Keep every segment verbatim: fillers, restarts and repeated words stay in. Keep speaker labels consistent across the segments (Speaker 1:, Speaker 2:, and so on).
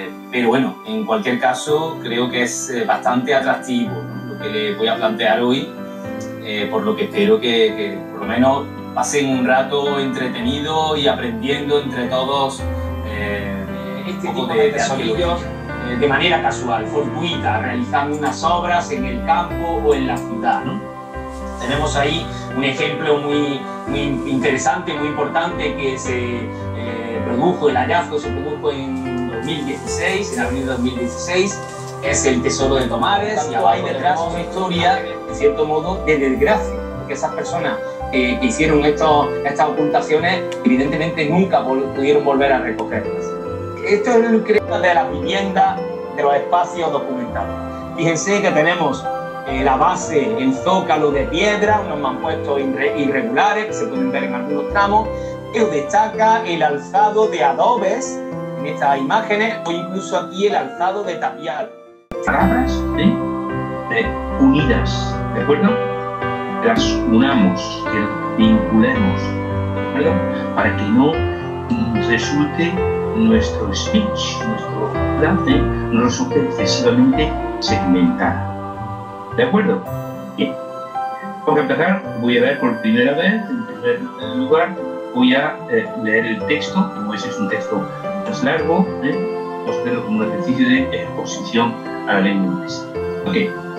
Speaker 1: Eh, pero bueno, en cualquier caso, creo que es eh, bastante atractivo, ¿no?, lo que le voy a plantear hoy, eh, por lo que espero que, que por lo menos pasen un rato entretenido y aprendiendo entre todos eh, este tipo de, de tesorillos eh, de manera casual, fortuita, realizando unas obras en el campo o en la ciudad, ¿no? Tenemos ahí un ejemplo muy, muy interesante, muy importante, que se eh, produjo, el hallazgo se produjo en dos mil dieciséis, en abril de dos mil dieciséis, es el Tesoro de Tomares, y hay detrás una historia, de cierto modo, de desgracia, porque esas personas eh, que hicieron estos, estas ocultaciones, evidentemente nunca vol pudieron volver a recogerlas. Esto es el creo de las viviendas, de los espacios documentados. Fíjense que tenemos eh, la base, el zócalo de piedra, unos mampuestos irregulares que se pueden ver en algunos tramos, pero destaca el alzado de adobes en estas imágenes, o incluso aquí el alzado de tapial.
Speaker 2: Palabras ¿eh? Eh, unidas, ¿de acuerdo? Las unamos, que las vinculemos, ¿de acuerdo? Para que no resulte nuestro speech, nuestro enlace, no resulte excesivamente segmentado. ¿De acuerdo? Bien. Para empezar, voy a ver por primera vez, en primer lugar, voy a eh, leer el texto, como ese es un texto más largo, ¿eh? Vamos a hacerlo como un ejercicio de exposición a la lengua inglesa. Ok.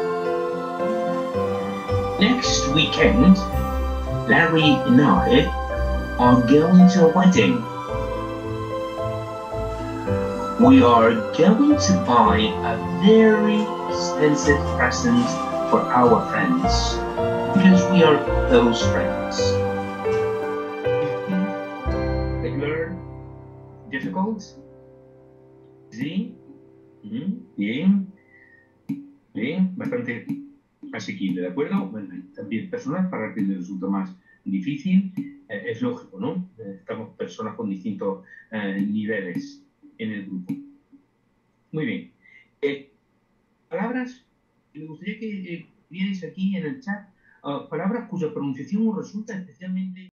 Speaker 2: Next weekend, Larry and I are going to a wedding. We are going to buy a very expensive present for our friends, because we are close friends. Regular, difficult, easy, mm-hmm. Bien, bien, bastante asequible, ¿de acuerdo? Bueno, también personas para que les resulta más difícil, eh, es lógico, ¿no? Eh, estamos personas con distintos eh, niveles en el grupo. Muy bien. Eh, palabras, me gustaría que eh, vierais aquí en el chat uh, palabras cuya pronunciación os resulta especialmente